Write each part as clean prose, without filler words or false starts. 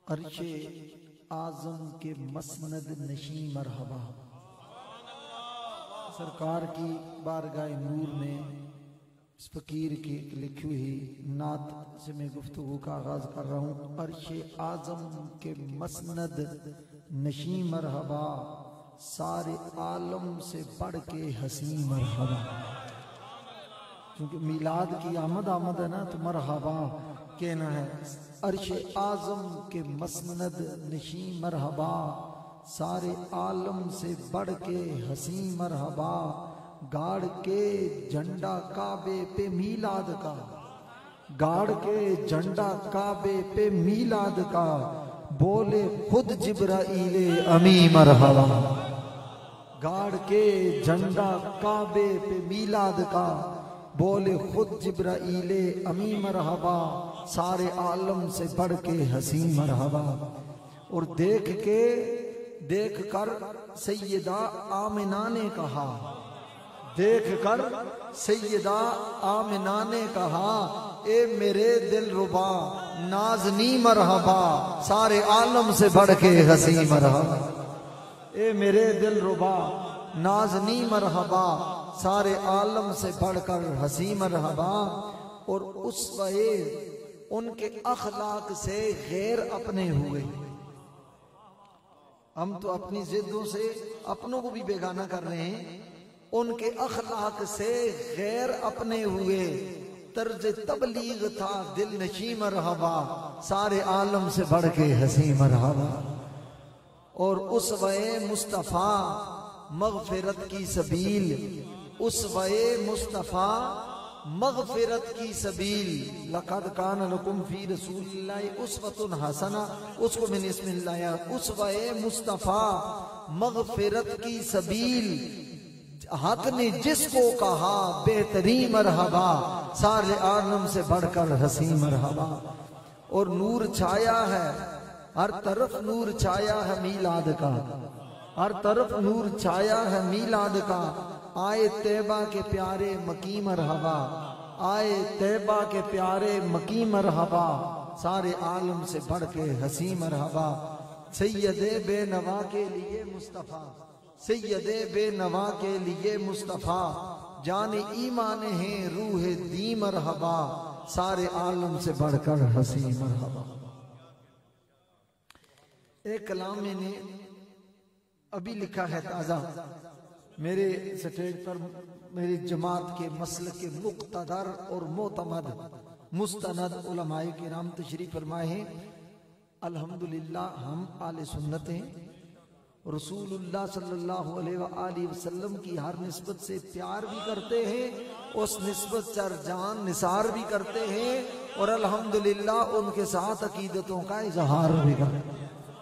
अर्शे आजम के मसनद नशी मरहबा। सरकार की बारगाह नूर में इस फकीर की लिखी हुई नात से मैं गुफ्तगू का आगाज कर रहा हूँ। अर्शे आजम के मसनद नशी मरहबा, सारे आलम से बढ़ के हसी मरहबा। क्योंकि मिलाद की आमद है ना, तो मरहबा कहना है। अर्श आजम के मसनद नशी मरहबा, सारे आलम से बढ़ के हसी मरहबा। गाड़ के झंडा काबे पे मीलाद का, गाड़ के झंडा काबे पे मीलाद का, बोले खुद जिब्राइले अमी मरहबा। गाड़ के झंडा काबे पे मीलाद का, बोले खुद जिब्राइले अमी मरहबा। सारे आलम से बढ़ के हसी मरहबा। और देख कर सैयदा आमिना ने कहा, देख कर सैयदा आमिना ने कहा, ए मेरे दिल रुबा नाज़नी मरहबा। सारे आलम से बढ़ के हसी मरहबा। ए मेरे दिल रुबा नाज़नी मरहबा, सारे आलम से बढ़कर हसी मरहबा। और उस वहे उनके अखलाक से गैर अपने हुए। हम तो अपनी जिद्दों से अपनों को भी बेगाना कर रहे हैं, उनके अखलाक से गैर अपने हुए। तर्ज तबलीग था दिल नशी मरहबा, सारे आलम से बढ़ के हसी मरहबा। और उस वहे मुस्तफ़ा मग़फ़िरत की सबील, उस वहे मुस्तफ़ा मग़फ़िरत की सबील। लक़द कान लकुम फी रसूलिल्लाहि उस्वतुन हसना, उसको मैंने इसमें लाया। उस वहे मुस्तफ़ा मग़फ़िरत की सबील, हक ने जिसको कहा बेहतरीन मरहबा, सारे आलम से बढ़कर हसी मरहबा। और नूर छाया है हर तरफ, नूर छाया है मीलाद का, हर तरफ नूर छाया है मीलाद का। आए तैबा के प्यारे मकी मरहबा, आए तैबा के प्यारे मकी मरहबा, सारे आलम से बढ़ के हसी मरहबा। सैयदे बेनवा के लिए मुस्तफ़ा, सैयदे बेनवा के लिए मुस्तफ़ा, जाने ईमान है रूह दी मरहबा, सारे आलम से बढ़कर हसी मरहबा। एक कलाम मैंने अभी लिखा है ताज़ा, मेरे स्टेज पर मेरी जमात के मसल के मुक़्तदर और मोतमद मुस्तनद उलमाए किराम तशरीफ फरमाए हैं। अल्हम्दुलिल्लाह हम आले सुन्नत हैं। रसूलुल्लाह सल्लल्लाहु अलैहि वसल्लम की हर निस्बत से प्यार भी करते हैं, उस निस्बत चर जान निसार भी करते हैं। और अल्हम्दुलिल्लाह उनके साथ अकीदतों का इजहार भी करते हैं।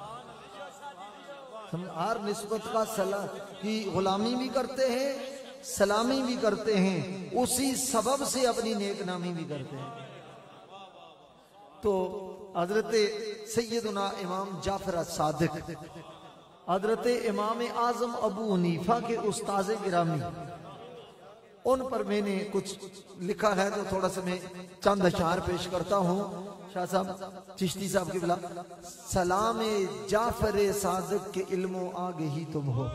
हर निस्बत का सलाम की गुलामी भी करते हैं, सलामी भी करते हैं, उसी सबब से अपनी नेक नामी भी करते हैं। तो हजरत सैयदना इमाम जाफर सादिक, हजरत इमाम आजम अबू हनीफा के उस्ताद गिरामी, उन पर मैंने कुछ लिखा है, तो थोड़ा सा मैं चंद अशार पेश करता हूँ। शाह साहब चिश्ती साहब की बिला, सलाम जाफर सादिक के इल्मो आगे ही तुम हो।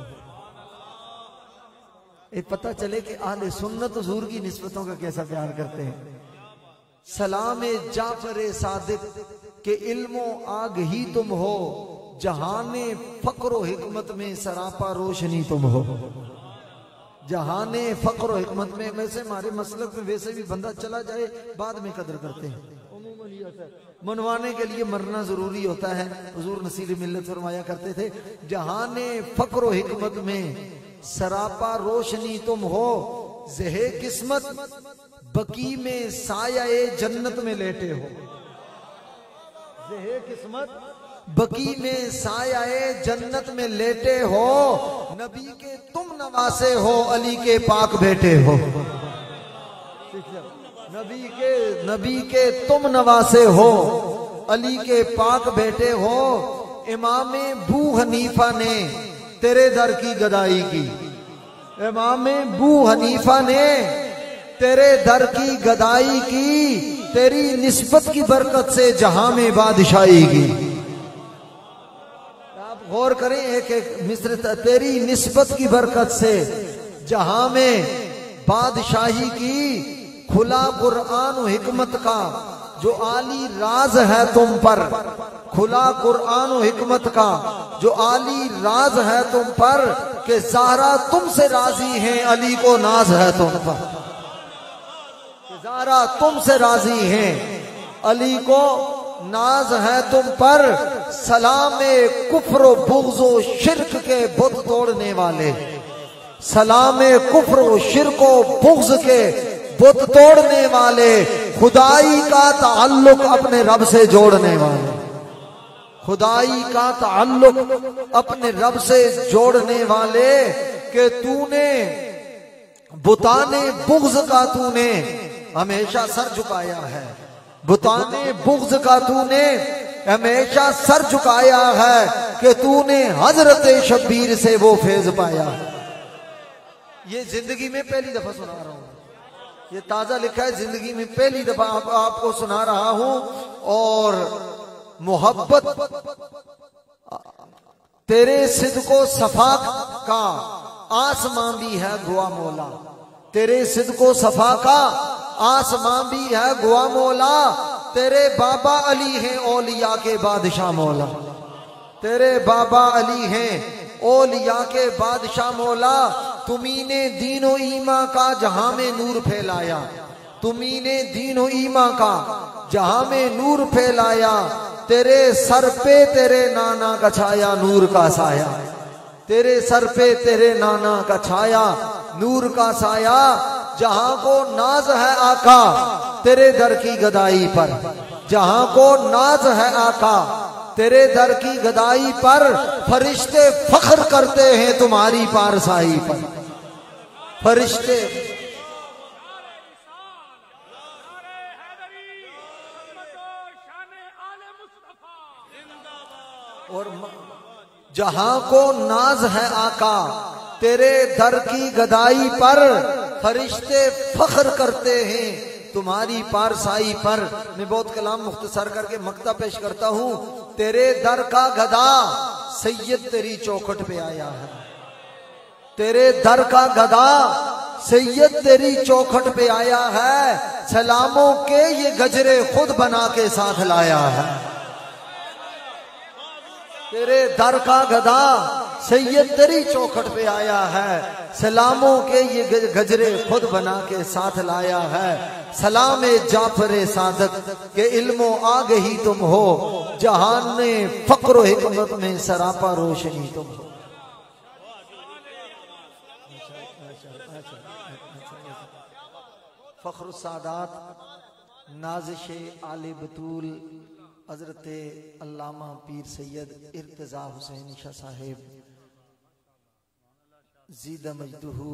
एक पता चले कि आले सुन्नत हुजूर की निस्बतों का कैसा प्यार करते हैं। सलाम जाफर सादिक के इल्मो आगे ही तुम हो, जहाने फक्र हिकमत में सरापा रोशनी तुम हो। जहाने फक्र हिकमत में, वैसे हमारे मसलक में वैसे भी बंदा चला जाए बाद में कदर करते हैं, मनवाने के लिए मरना जरूरी होता है। हुजूर नसीर मिल्लत फरमाया करते थे, जहाने फक्र हिकमत में सरापा रोशनी तुम हो, ज़हे किस्मत बकी में साया जन्नत में लेटे हो। ज़हे किस्मत बकी में साया जन्नत में लेटे हो, नबी के तुम नवासे हो, अली के पाक बेटे हो। नबी के तुम नवासे हो, अली के पाक बेटे हो। इमाम बू हनीफा ने तेरे दर की गदाई की, इमाम बू हनीफा ने तेरे दर की गदाई की, तेरी निस्बत की बरकत से जहां में बादशाही की। गौर करें एक एक मिस्र, तेरी निस्बत की बरकत से जहां में बादशाही की खुला कुरान हिकमत का जो आली राज है तुम पर, खुला कुरान हिकमत का जो आली राज है तुम पर, कि ज़हरा तुमसे राजी हैं, अली को नाज है तुम पर। ज़हरा तुमसे राजी हैं, अली को नाज है तुम पर। सलामे कुफ्र बुग़्ज़ो शिर्क के बुत तोड़ने वाले, सलामे कुफ्र शिर्को बुग़्ज़ के बुत तोड़ने वाले, खुदाई का ताल्लुक अपने रब से जोड़ने वाले, खुदाई का ताल्लुक अपने रब से जोड़ने वाले, कि तूने बुताने बुग़्ज़ का तूने हमेशा सर झुकाया है, बुताने बुग़्ज़ का तूने हमेशा सर झुकाया है, कि तूने हजरत शब्बीर से वो फैज पाया। ये जिंदगी में पहली दफा सुना रहा हूं, ये ताजा लिखा है, जिंदगी में पहली दफा आपको सुना रहा हूं। और मोहब्बत तेरे सिद्को सफा का आसमां भी है गुआ मौला, तेरे सिद्को सफा का आसमां भी है गुआ मौला। तेरे बाबा अली हैं औलिया के बादशाह मौला, तेरे बाबा अली हैं औलिया के बादशाह मौला। तुम्ही ने दीनो ईमा का जहां में नूर फैलाया, तुम्ही ने दीनो ईमा का जहां में नूर फैलाया। तेरे सर पे तेरे नाना का छाया नूर का साया, तेरे सर पे तेरे नाना का छाया नूर का साया। जहां को नाज है आका तेरे दर की गदाई पर, जहां को नाज है आका तेरे दर की गदाई पर। फरिश्ते फख्र करते हैं तुम्हारी पारसाई पर, फरिश्ते और जहां को नाज है आका तेरे दर की गदाई पर। फरिश्ते फख्र करते हैं तुम्हारी पारसाई पर। मैं बहुत कलाम मुख्तसर करके मक्ता पेश करता हूं। तेरे दर का गदा सैयद तेरी चौखट पे आया है, तेरे दर का गदा सैयद तेरी चौखट पे आया है। सलामों के ये गजरे खुद बना के साथ लाया है, तेरे दर का गदा सैयद तेरी चौखट पे आया है। सलामों के ये गजरे खुद बना के साथ लाया है। सलाम जाफर सादक के इल्मो आगे ही तुम हो, जहान ने फक्र हिकमत में सरापा रोशनी तुम हो। फख्र सादात नाज़िशे आले बतूल हजरत अल्लामा पीर सैयद इर्तजा हुसैन शाह साहेब ज़ीदा मजदूहू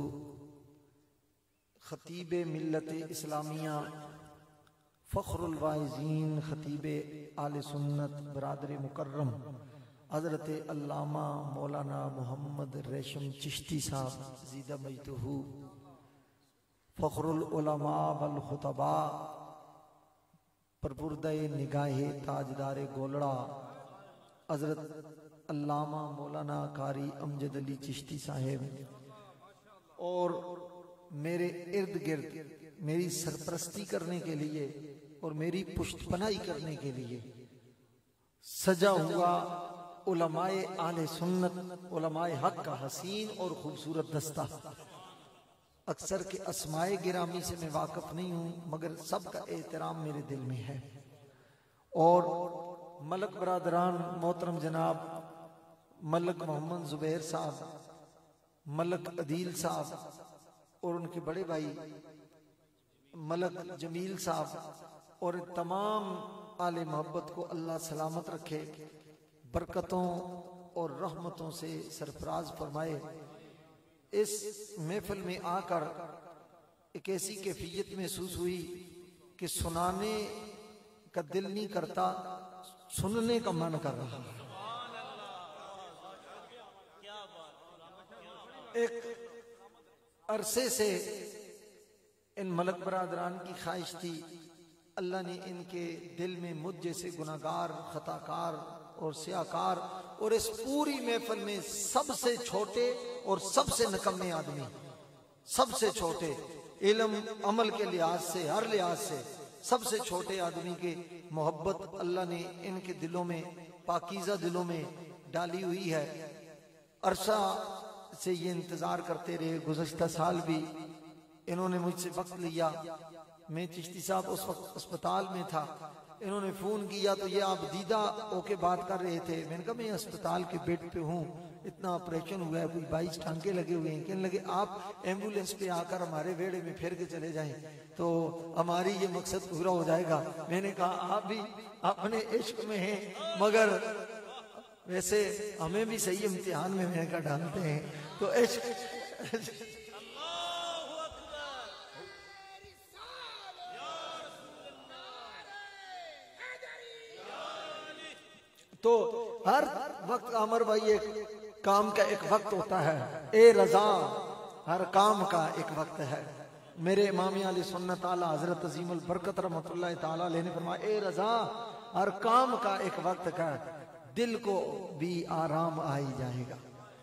खतीब मिल्लत इस्लामिया फ़ख्रुल वाइज़ीन खतीब आले सुन्नत बरादर मुकर्रम हजरत अल्लामा मौलाना मोहम्मद रेशम चिश्ती साहब ज़ीदा मजदूहू फ़ख्रुल उलमा वल खुतबा परबुर्दे निगाहे ताजदार गोलड़ा हजरत अल्लामा मौलाना कारी अमजद अली चिश्ती साहेब और मेरे इर्द गिर्द मेरी सरपरस्ती करने के लिए और मेरी पुष्टपनाही करने के लिए सजा हुआ उलमाए आले सुन्नत उलमाए हक का हसीन और खूबसूरत दस्ता। अक्सर के अस्माए गिरामी से मैं वाकिफ नहीं हूं, मगर सबका एहतराम मेरे दिल में है। और मलक बरादरान मोहतरम जनाब मलक मोहम्मद जुबैर साहब, मलक अदील साहब और उनके बड़े भाई मलक जमील साहब और तमाम आले मोहब्बत को अल्लाह सलामत रखे, बरकतों और रहमतों से सरफराज फरमाए। इस महफिल में आकर एक ऐसी कैफियत महसूस हुई कि सुनाने का दिल नहीं करता, सुनने का मन कर रहा है। एक अरसे से इन मलक बरादरान की ख्वाहिश थी, अल्लाह ने इनके दिल में मुझ जैसे गुनाहगार खताकार और स्याहकार, और इस पूरी महफिल में सबसे छोटे और सबसे निकम्मे आदमी, सबसे छोटे इल्म अमल के लिहाज से, हर लिहाज से सबसे छोटे आदमी के मोहब्बत अल्लाह ने इनके दिलों में, पाकीज़ा दिलों में डाली हुई है। अरसा से ये इंतजार करते रहे, गुज़श्ता साल भी इन्होंने मुझसे वक्त लिया। मैं चिश्ती साहब उस वक्त अस्पताल में था, इन्होंने फोन किया तो ये आप दीदा होके बात कर रहे थे। मैंने कहा मैं अस्पताल के बेड पे हूँ, इतना ऑपरेशन हुआ है, कोई 22 टांके लगे हुए हैं। कहने लगे आप एम्बुलेंस पे आकर हमारे वेड़े में फिर के चले जाएं तो हमारी ये मकसद पूरा हो जाएगा। मैंने कहा आप भी अपने इश्क में हैं, मगर वैसे हमें भी सही इम्तिहान में महंगा डालते हैं तो इश्क। तो हर वक्त अमर भाई एक काम का एक वक्त होता है, ए रजा हर काम का एक वक्त है। मेरे इमाम आले सुन्नत आला हजरत अजीमुल बरकत रहमतुल्लाह ताला अलैहि ने फरमाया, ए रजा हर काम का एक वक्त का, दिल को भी आराम आ ही जाएगा।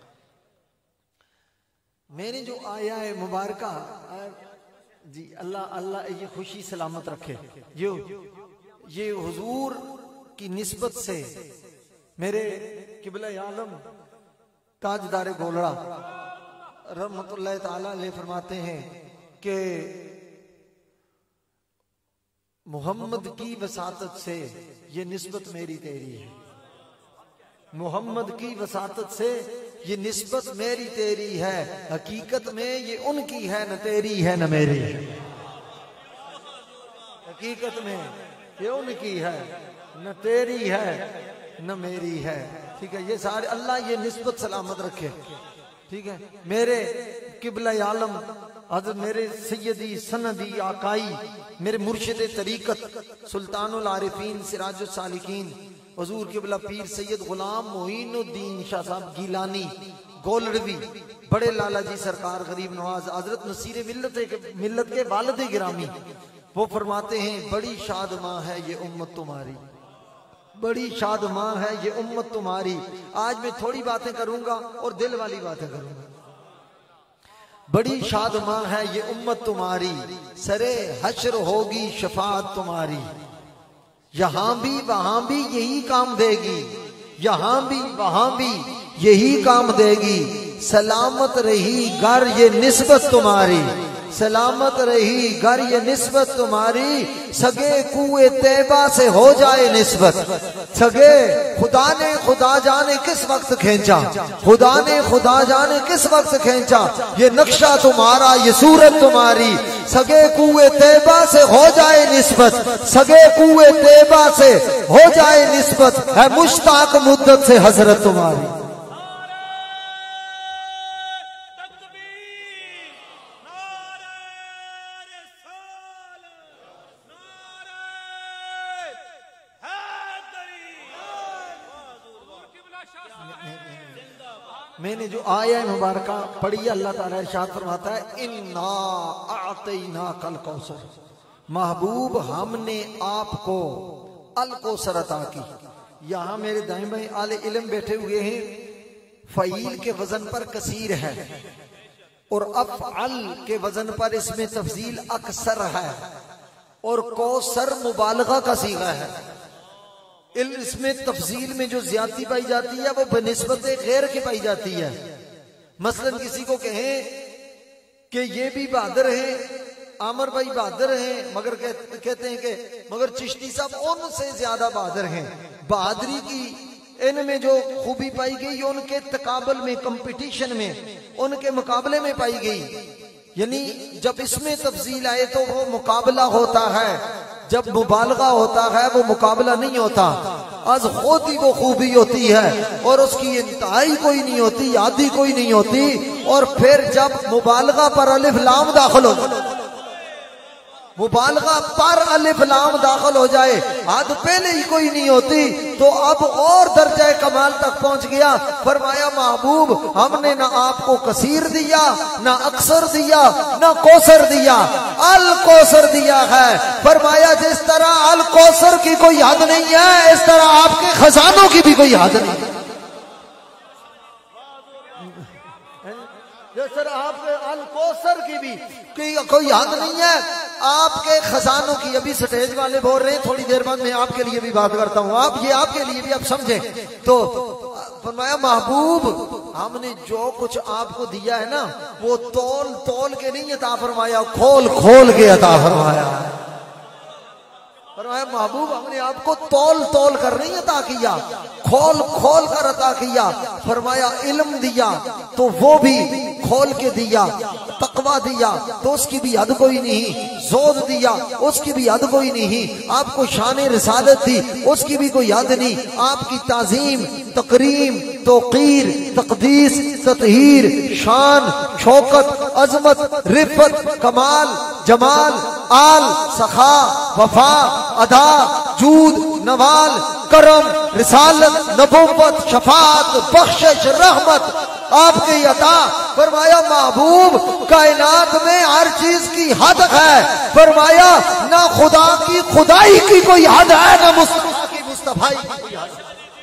मैंने जो आया है मुबारका जी, अल्लाह अल्लाह ये खुशी सलामत रखे। ये हुजूर की निस्बत से मेरे किबला आलम ताजदार गोलड़ा रहमतुल्लाह ताला अलैहि फरमाते हैं कि मोहम्मद की वसातत से ये निस्बत मेरी तेरी है। मोहम्मद की वसातत से ये निस्बत मेरी तेरी है, हकीकत में ये उनकी है, न तेरी है न मेरी है। हकीकत में ये उनकी है, न तेरी है न मेरी है। ठीक है, ये सारे अल्लाह ये निस्बत सलामत रखे। ठीक है, मेरे किबला आलम हज़रत मेरे सैयदी सनदी आकाई, मेरे मुर्शिद तरीकत सुल्तानुल आरिफीन सिराजुल सालिकीन हुजूर किबला पीर सैयद गुलाम मोइनुद्दीन शाह साहब गीलानी गोलड़वी, बड़े लाला जी सरकार गरीब नवाज हजरत नसीर मिल्लत के वालिद गिरामी, वो फरमाते हैं बड़ी शाद माँ है ये उम्मत तुम्हारी, बड़ी शाद माँ है ये उम्मत तुम्हारी। आज मैं थोड़ी बातें करूंगा और दिल वाली बातें करूंगा। बड़ी शाद माँ है ये उम्मत तुम्हारी, सरे हश्र होगी शफात तुम्हारी। यहां भी वहां भी यही काम देगी, यहां भी वहां भी यही काम देगी। सलामत रही घर ये निस्बत तुम्हारी, सलामत रही घर ये निस्बत तुम्हारी। सगे कुए तैबा से हो जाए निस्बत, सगे खुदा ने खुदा जाने किस वक्त खींचा, खुदा ने खुदा जाने किस वक्त खींचा। ये नक्शा तुम्हारा ये सूरत तुम्हारी, सगे कुए तैबा से हो जाए निस्बत, सगे कुए तैबा से हो जाए निस्बत। है मुश्ताक मुद्दत से हजरत तुम्हारी। मैंने जो आया मुबारका पढ़ी, अल्लाह ताला इरशाद फरमाता है इन्ना आतैना कल कौसर, महबूब हमने आपको अल कौसर अता की। यहाँ मेरे दाएं बाएं आले इल्म बैठे हुए हैं, फ़ईल के वजन पर कसीर है और अफ़अल के वजन पर इसमें तफजील अक्सर है और कौसर मुबालगा का सीगा है। इसमें तफसील में जो ज्यादती पाई जाती है वो बनिस्बत गैर के पाई जाती है। मसलन किसी को कहें कि ये भी बहादुर है, आमर भाई बहादुर हैं, मगर कहते हैं कि मगर चिश्ती साहब उनसे ज्यादा बहादुर हैं। बहादुरी की इनमें जो खूबी पाई गई ये उनके तकाबल में, कंपटीशन में, उनके मुकाबले में पाई गई। यानी जब इसमें तफसील आए तो वो मुकाबला होता है, जब मुबालगा होता है वो मुकाबला नहीं होता। आज खुद ही वो खूबी होती है और उसकी इंतहाई कोई नहीं होती, आदि कोई नहीं होती। और फिर जब मुबालगा पर अलिफ लाम दाखिल हो, मुबालगा पर अलिफ लाम दाखिल हो जाए, हद पहले ही कोई नहीं होती तो अब और दर्जा कमाल तक पहुंच गया। फरमाया महबूब हमने ना आपको कसीर दिया, ना अक्सर दिया, ना कौसर दिया, अल कौसर दिया है। फरमाया जिस तरह अल कौसर की कोई हद नहीं है, इस तरह आपके खजानों की भी कोई हद नहीं। जिस तरह आपके अल कौसर की भी कोई हद नहीं है, आपके खजानों की। अभी स्टेज वाले बोल रहे हैं, थोड़ी देर बाद मैं आपके लिए भी बात करता हूँ, आप ये आपके लिए भी आप समझे। तो फरमाया महबूब हमने जो कुछ आपको दिया है ना, वो तोल तोल के नहीं अता फरमाया, खोल खोल के अता फरमाया। फरमाया महबूब हमने आपको तोल तोल कर नहीं अता किया, खोल खोल कर अता किया। फरमाया इल्म दिया तो वो भी खोल के दिया, तकवा दिया तो उसकी भी हद कोई नहीं, जोद दिया उसकी भी हद कोई नहीं, आपको शान रिसालत दी उसकी भी कोई हद नहीं, आपकी ताजीम तकरीम तौकीर तकदीस ततहीर शान शौकत अजमत रिफत कमाल जमाल आल सखा वफा अदा जूद नवाल करम रिसालत नबुव्वत शफात बख्शिश रहमत आपकी अता। फरमाया महबूब कायनात में हर चीज की हद है। फरमाया ना खुदा की खुदाई की कोई हद है, ना मुस्तफा की मुस्तफाई की कोई हद है।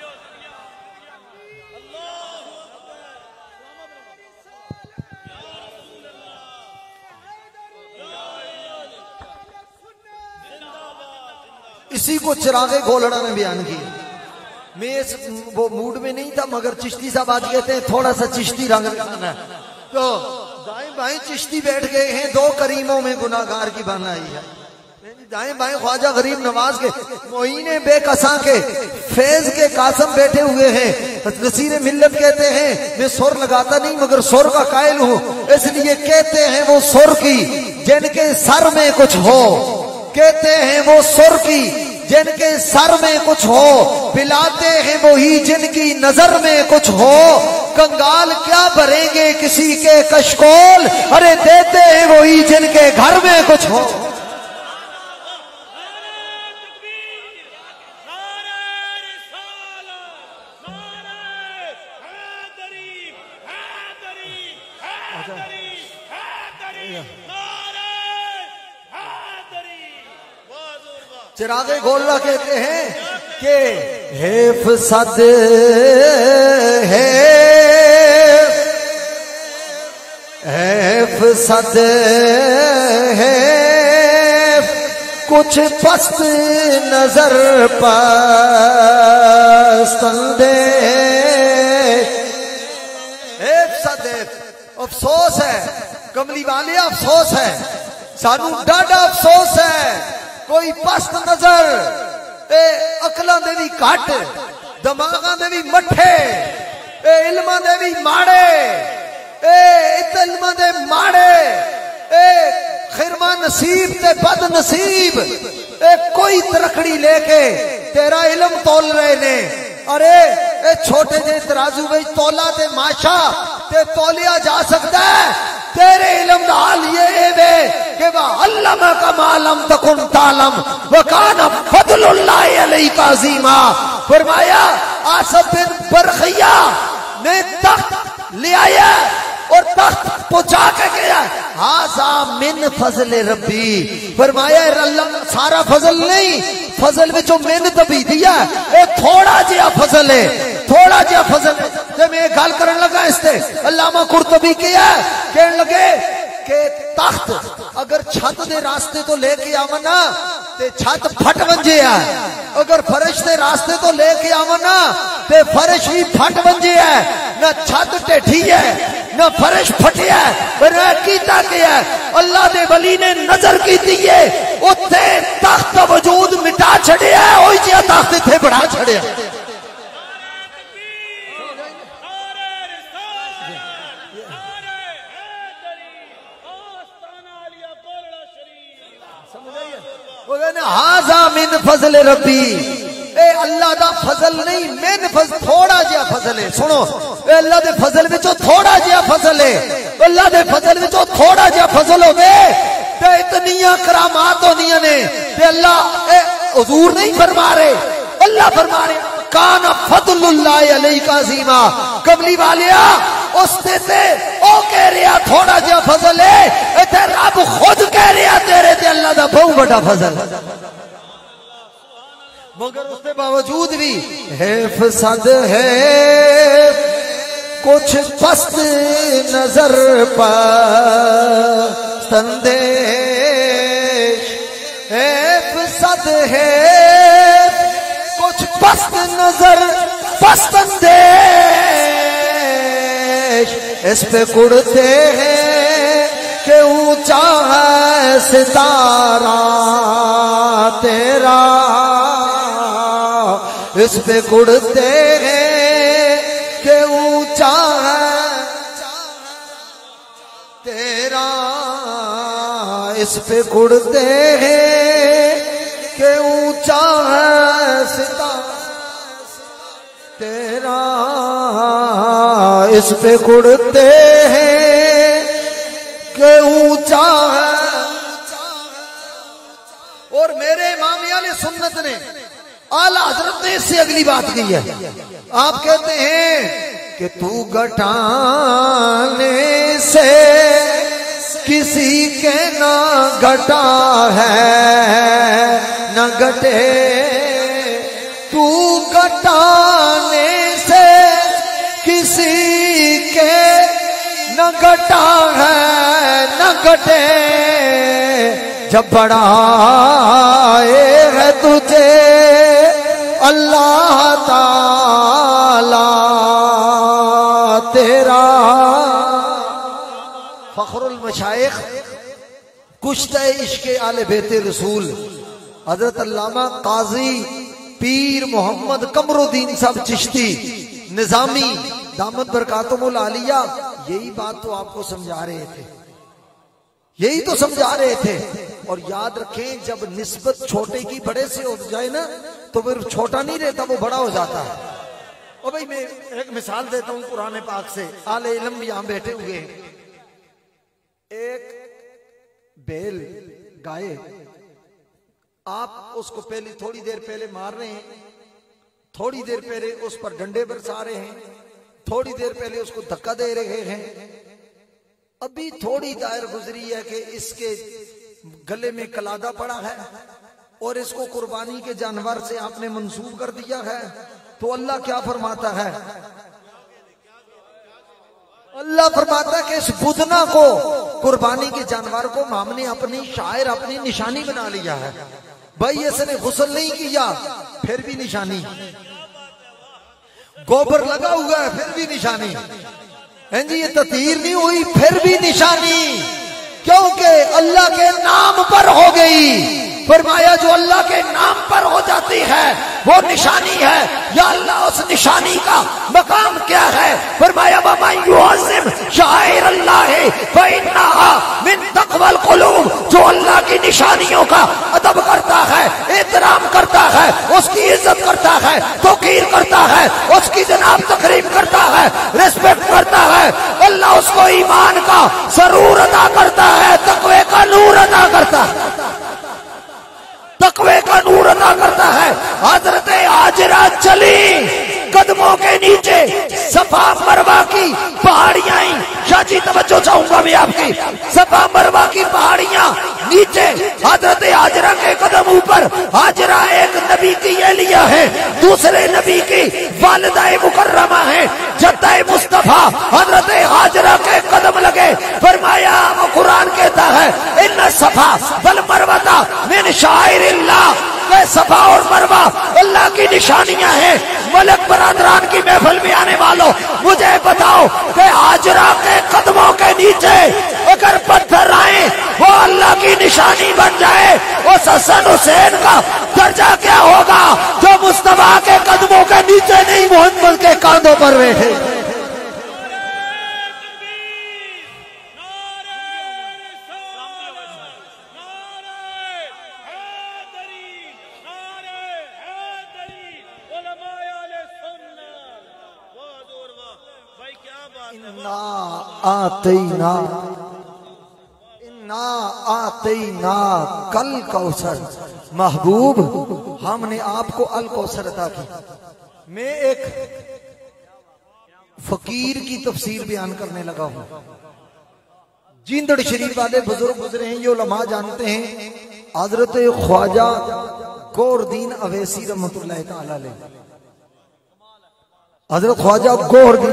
इसी को चिरागे गोलड़ा ने बयान किया। मैं इस वो मूड में नहीं था, मगर चिश्ती साहब आज कहते हैं थोड़ा सा चिश्ती रंग लगाना है, तो दाएं बाएं चिश्ती बैठ गए हैं, दो करीमों में गुनाहगार की बनाई है। दाएं बाएं ख्वाजा गरीब नवाज के मोइने बेकसा के फैज के कासम बैठे हुए हैं। नसीर मिल्लत कहते हैं मैं सुर लगाता नहीं मगर सुर का कायल हूं, इसलिए कहते हैं वो सुर की जिनके सर में कुछ हो, कहते हैं वो सुर की जिनके सर में कुछ हो, पिलाते हैं वही जिनकी नजर में कुछ हो। कंगाल क्या भरेंगे किसी के कशकोल, अरे देते हैं वही जिनके घर में कुछ हो। चिरागे गोल्ला कहते हैं कि हिफ़्ज़ है हिफ़्ज़ है कुछ पस्त नजर पसंदे। हिफ़्ज़ अफसोस है कमली वाले, अफसोस है सानू डाढ़ा अफसोस है। कोई पस्त नजर अकलां दे भी घट दिमागां दे भी मठे इल्मां दे भी माड़े इल्मां दे माड़े खिरमा नसीब ते बद नसीब कोई तरकड़ी लेके तेरा इल्म तोल रहे ने। अरे ए छोटे जे तराजू में तोला ते माशा ते तोलिया जा सकता है। तेरे इल्म दा हाल ये वे कि वा अल्लमा का मालम तकुन तालम व काना फदलुल्लाहि अलैका अज़ीमा। फरमाया आसिफ बिन बरखिया ने तख्त ले आया और तख्त पहुंचा के गया, हाज़ा मिन फज़ल रब्बी। फरमाया अल्लाह सारा फजल नहीं, फजल में जो मैंने तभी दिया ये थोड़ा जिया फजल है, थोड़ा जिया फजल है। जब मैं गल करने लगा इससे अल्लामा कुर्तुबी किया कहने लगे कि तख्त अगर छत दे रास्ते तो लेके आवना ते छत फट वंजे है, अगर फर्श दे रास्ते तो लेके आवना ते फर्श ही फट वंजे है। न छत टेढ़ी है न फर्श फटिया है, पर कीता क्या अल्लाह दे वली ने नजर की है उत्थे तख्त वजूद मिटा छड़िया, ओही जिहा तख्त इत्थे बढ़ा छड़िया। हाज़ा मिन फज़ल रब्बी, ए अल्लाह दा फजल नहीं, मिन फज़ल थोड़ा जिहा फजल है। सुनो ए अल्लाह दे फजल विचों थोड़ा जिहा फजल है, अल्लाह दे फजल विचों थोड़ा जिहा फजल होवे ते इतनियां करामात हो करवानिया ने ते अल्लाह हुजूर नहीं फरमा रहे, अल्लाह फरमा रहे काना फदलुल्लाह अलैका अज़ीमा। कमली वालिया उसने ते ओ कह रहा थोड़ा जा फजल है, इथे रब खुद कह रहा तेरे ते अल्लाह दा बहुत बड़ा फजल, मगर उसके बावजूद भी है फसद है कुछ पस्त नजर पर संदेश, है फसद है कुछ पस्त नजर पस्त अंदेश, इस पे कुड़ते हैं कि ऊंचा है सितारा तेरा, इस पे कुड़ते हैं कि ऊंचा है तेरा, इस पे कुड़ते हैं कि ऊंचा है सितारा तेरा, इस पे कुड़ते हैं कि ऊंचा है। और मेरे इमाम आले सुन्नत ने आला हजरत ने इससे अगली बात कही है। आप कहते हैं कि तू घटाने से किसी के ना घटा है न घटे, तू घटाने से किसी के न घटा है न घटे, जब बढ़ाए है तुझे अल्लाह ताला तेरा। फखरुल मशाइख कुश्ते इश्क़े आले बेते रसूल हजरत अल्लामा काजी पीर मोहम्मद कमरुद्दीन साहब चिश्ती निजामी दामत बरकातुहुल आलिया यही बात तो आपको समझा रहे थे, यही तो समझा रहे थे। और याद रखें जब निस्बत छोटे की बड़े से हो जाए ना तो फिर छोटा नहीं रहता, वो बड़ा हो जाता है। और भाई मैं एक मिसाल देता हूं कुरान पाक से, आले इल्म भी यहां बैठे हुए हैं। एक बैल गाय, आप उसको पहले थोड़ी देर पहले मार रहे हैं, थोड़ी देर पहले उस पर डंडे बरसा रहे हैं, थोड़ी देर पहले उसको धक्का दे रहे हैं, अभी थोड़ी दायर गुजरी है कि इसके गले में कलादा पड़ा है और इसको कुर्बानी के जानवर से आपने मंसूब कर दिया है, तो अल्लाह क्या फरमाता है? अल्लाह फरमाता है कि इस बुदना को कुर्बानी के जानवर को हमने अपनी शायर अपनी निशानी बना लिया है। भाई इसने गुस्ल नहीं किया फिर भी निशानी, गोबर लगा हुआ है फिर भी निशानी, जी ये ततीर नहीं हुई फिर भी निशानी, क्योंकि अल्लाह के नाम पर हो गई। फरमाया जो अल्लाह के नाम पर हो जाती है वो निशानी है। या अल्लाह उस निशानी का मकाम क्या है? फरमाया शायर अल्लाह मिन तक़वल क़ुलूब, जो अल्लाह की निशानियों का अदब करता है, एहतराम करता है, उसकी इज्जत करता है, तौक़ीर करता है, उसकी जनाब तकरीम करता है, रिस्पेक्ट करता है, अल्लाह उसको ईमान का सरूर अदा करता है, तक़वे का नूर अदा करता है, तक़वे का नूर अदा करता है। हजरत हाजरा चली कदमों के नीचे सफा मरवा की पहाड़ियां, शाजी तवज्जो चाहूंगा मैं आपकी, सफा मरवा की पहाड़ियां नीचे हजरत हाजरा के कदम ऊपर। हाजरा एक नबी की एलिया है, दूसरे नबी की वालिदाए मुकर्रमा है, जद्दाए मुस्तफा हजरत हाजरा के कदम लगे। फरमाया वो कुरान कहता है इन्ना सफा वल मरवता मिन शाइरिल्लाह, सफा और मरवा अल्लाह की निशानियां हैं। मलक बरादरान की महफिल में आने वालों मुझे बताओ कि हाजरा के कदमों के नीचे अगर पत्थर आए वो अल्लाह की निशानी बन जाए, उस हसन हुसैन का दर्जा क्या होगा जो मुस्तफा के कदमों के नीचे नहीं मोहम्मद के कांधों पर बैठे। इन्ना आतैना कल कौसर, महबूब हमने आपको अल कौसर अता की। मैं एक फकीर की तफसीर बयान करने लगा हूं। जिंदड़ शरीफ वाले बुजुर्ग गुजरे हैं, ये उलमा जानते हैं। हजरत ख्वाजा गौरदीन अवैसी रहमतुल्लाह तआला अलैह, हजरत ख्वाजा गौरदीन,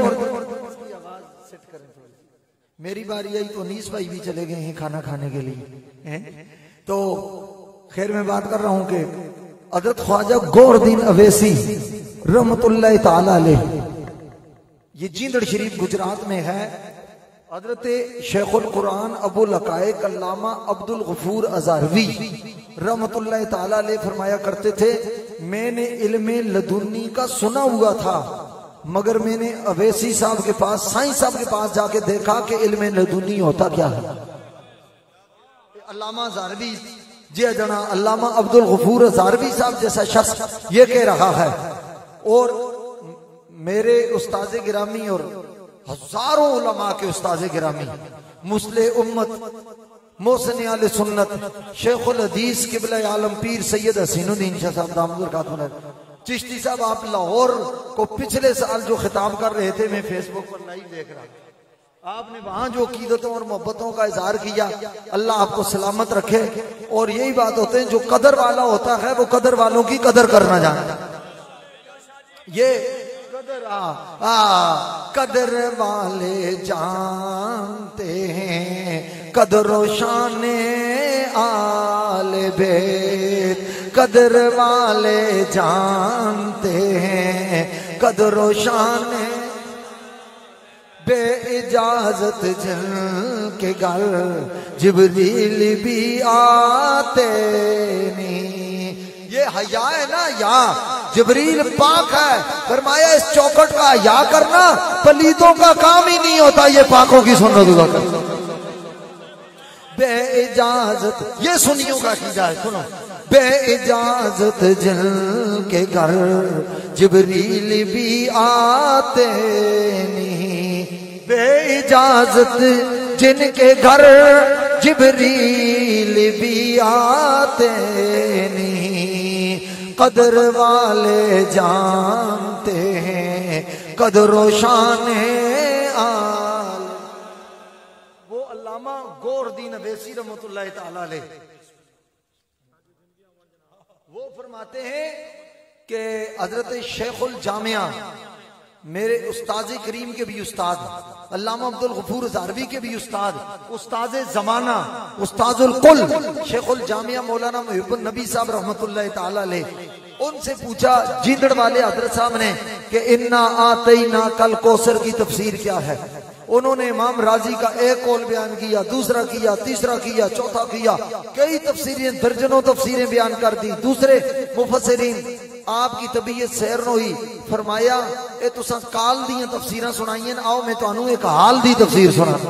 मेरी बारी आई तो नीस भाई भी चले गए हैं खाना खाने के लिए। तो खैर मैं बात कर रहा हूं कि हजरत ख्वाजा गौरदीन अवैसी रहमतुल्लाह तआला अलैह, ये जिंदड़ शरीफ गुजरात में है। हजरत शेखुल कुरान अबुल हकायक अल्लामा अब्दुल गफूर अज़हरवी रहमतुल्लाह तआला अलैह फरमाया करते थे, मैंने इल्मे लदुन्नी का सुना हुआ था, मगर मैंने अवैसी साहब के पास, साईं साहब के पास जाके देखा कि इल्मे लदुन्नी होता क्या है। अल्लामा अज़हरवी जी जना अल्लामा अब्दुल गफूर अज़हरवी साहब जैसा शख्स ये कह रहा है। और मेरे उस्ताद गिरामी और हजारों उलमा के उस्ताद गिरामी, मुस्लिह उम्मत, मोहसिन आले सुन्नत, शेखुल हदीस किबला आलम पीर सैयद हसीनुद्दीन शाह साहब दामद बरकातुहू चिश्ती साहब, आप लाहौर को पिछले साल जो खिताब कर रहे थे, मैं फेसबुक पर लाइव देख रहा था। आपने वहां जो अकीदतों और मोहब्बतों का इजहार किया, अल्लाह आपको सलामत रखे। और यही बात होते हैं, जो कदर वाला होता है वो कदर वालों की कदर करना जानता है। ये कदर वाले जानते हैं कदरो शाने आले बेत, कदर वाले जानते हैं कदरो शाने, बे इजाजत जिनके घर जिब्रील भी आते नहीं। ये हया है ना, या जिब्रील पाक है, फरमाया इस चौखट का हया करना पलीतों का काम ही नहीं होता, ये पाकों की सुन्नत हुआ करता। बे इजाजत, ये सुन्नियों का अकीदा है, सुनो। बे इजाजत जिनके घर जिब्रील भी आते नहीं, बे इजाजत जिनके घर जिब्रील भी आते नहीं, कदर वाले जानते हैं कदरो शाने आल। वो अल्लामा गौरदीन अवैसी रहमतुल्लाह तआला अलैह वो फरमाते हैं कि हजरत शेखुल जामिया, मेरे उस्ताद करीम के भी उस्ताद, अल्लामा अब्दुल गफूर अज़हरवी के भी उस्ताद, उस्ताद जमाना, उस्ताजुल कुल शेखुल जामिया मौलाना मुहिब्बुन नबी साहब रहमतुल्लाह तआला अलैह, उनसे पूछा जिंदड़ वाले हजरत साहब ने कि इन्ना आतैना कल कौसर की तफसीर क्या है। उन्होंने इमाम राजी का एक कौल बयान किया, दूसरा किया, तीसरा किया, चौथा किया, कई तफसीरें, दर्जनों तफसीरें बयान कर दी। दूसरे मुफस्सिरीन, आपकी तबीयत सैर न हुई, फरमाया ए तुसा काल दी तफसीरां सुनाइए, आओ मैं तुहानू एक हाल दी तफसीर सुना।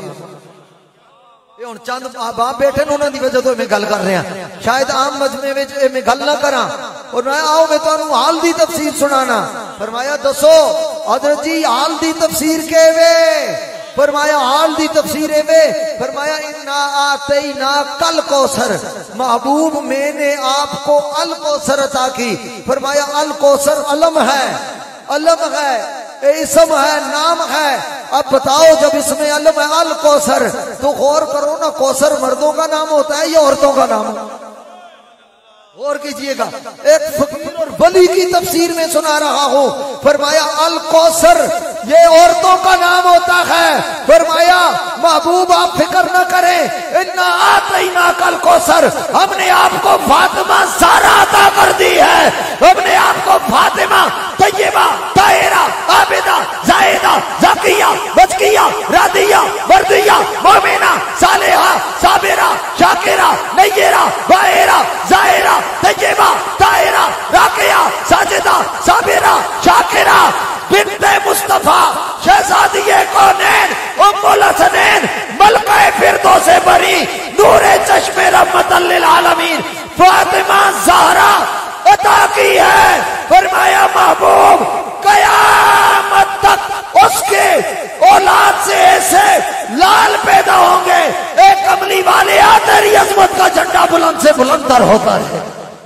ये हुण चंद बाप बैठे ने, उन्हां दी वजह तो मैं गल कर रहा, शायद आम मजमे विच मैं गल ना करा। और मैं आओ मैं तुहानू हाल दी तफसीर सुनाना। फरमाया दसो हजरत जी हाल दी तफसीर केवे। फरमाया हाल दी तफसीर वे, फरमाया इन्ना आतैना कल कौसर, महबूब मैंने आपको अल कौसर अता की। फरमाया अल कौसर अलम है, अलम है, इसम है, नाम है। अब बताओ जब इसमें अलम है अल कौसर, तो गौर करो ना, कौसर मर्दों का नाम होता है या औरतों का नाम? गौर कीजिएगा, एक फकीर और वली की तफसीर में सुना रहा हूं। फरमाया अल कौसर ये औरतों का नाम होता है। फरमाया महबूब आप फिक्र न करें, इन्ना आतैना कल कौसर, हमने आपको फातिमा ज़हरा अता कर दी है। हमने आपको फातिमा, तय्यबा, ताहिरा, आबिदा, जाहिदा, ज़किया, बचकिया, रादिया, मर्दिया, मोमिना, सालिहा, साबिरा, शाकिरा, नय्यरा, वाहिरा, जाहिरा, तय्यबा, ताहिरा, राकिया, साजिदा, साबिरा, शाकिरा, बिन्ते मुस्तफा, शहजादिये कौनैन, उम्मुल हसनैन, मलका फिरदौस बरी, नूरे चश्मे रहमतल लिल आलमीन, फातिमा ज़हरा अता की है। फरमाया महबूब कयामत तक उसके औलाद से ऐसे लाल पैदा होंगे, एक कमली वाले आदर अजमत का झंडा बुलंद से बुलंदतर होता है।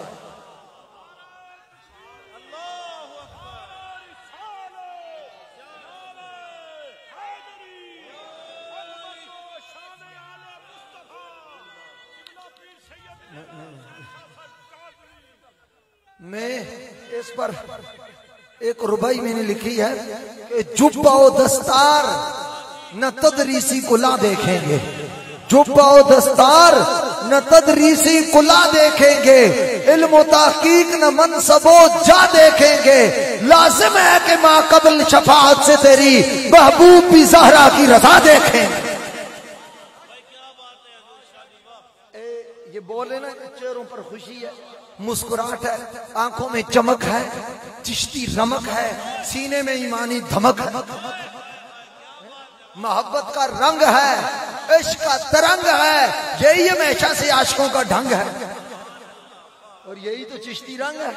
मैं इस पर एक रुबाई मैंने लिखी है कि जुब्बा व दस्तार न तदरीसी कुला देखेंगे, जुब्बा व दस्तार न तदरीसी कुला देखेंगे, इल्म तहकीक न मनसबो जा देखेंगे, लाजिम है कि माँ कबल शफाअत से तेरी महबूब भी ज़हरा की रज़ा देखेंगे। ये बोले ना चेहरों पर खुशी है, मुस्कुराहट है, आंखों में चमक है, चिश्ती रमक है, सीने में ईमानी धमक है, मोहब्बत का रंग है, इश्क का तरंग है, यही हमेशा से आशिकों का ढंग है और यही तो चिश्ती रंग है,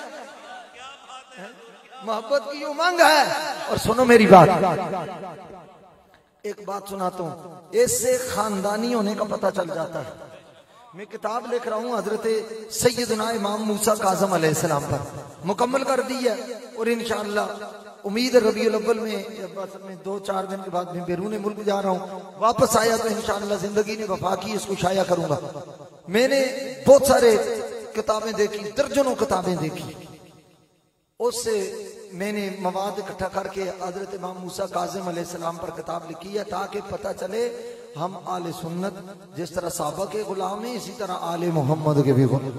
मोहब्बत की उमंग है। और सुनो मेरी बात, एक बात सुनाता हूं, इससे खानदानी होने का पता चल जाता है। मैं किताब लिख रहा हूँ हजरत सैयदना इमाम मूसा काज़म अलैहिस्सलाम पर, मुकम्मल कर दी है और इंशाअल्लाह उम्मीद रबीउल अव्वल में 2-4 दिन के बाद मैं बैरून मुल्क जा रहा हूँ, वापस आया तो इंशाअल्लाह जिंदगी ने वफा की इसको शाया करूंगा। मैंने बहुत सारे किताबें देखी, दर्जनों किताबें देखी, उससे मैंने मवाद इकट्ठा करके हजरत इमाम मूसा काज़िम अलैहिस्सलाम पर किताब लिखी है ताकि पता चले हम आले सुन्नत जिस तरह साहबा के गुलाम हैं इसी तरह आले मोहम्मद के भी गुलाम।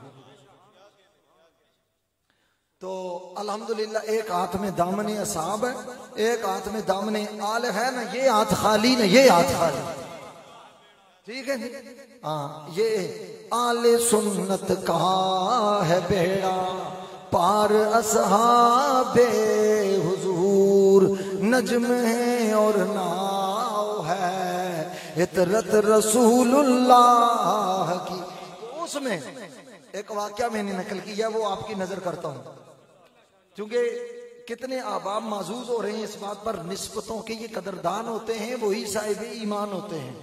तो अल्हम्दुलिल्लाह एक हाथ में दामने असहाब है, एक हाथ में दामने आल है, ना ये हाथ खाली ना ये हाथ खाली, ठीक है। हाँ, ये आले सुन्नत का है बेड़ा पार असहाबे हुजूर, नज्म है और नाव है इतरत रसूलुल्लाह की। उसमें एक वाक्या मैंने नकल किया, वो आपकी नजर करता हूं, क्योंकि कितने आबाब माजूज हो रहे हैं इस बात पर, निस्बतों के ये कदरदान होते हैं, वही साहिब ईमान होते हैं।